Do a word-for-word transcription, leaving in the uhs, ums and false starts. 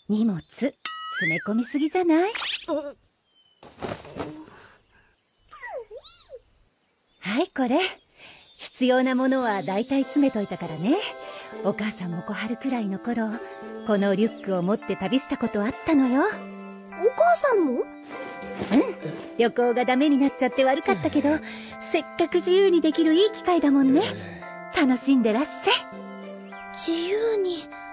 荷物詰め込みすぎじゃない？はいこれ、必要なものはだいたい詰めといたからね。お母さんも小春くらいの頃、このリュックを持って旅したことあったのよ。 お母さんも？うん、 旅行がダメになっちゃって悪かったけど、せっかく自由にできるいい機会だもんね。楽しんでらっしゃい。 自由に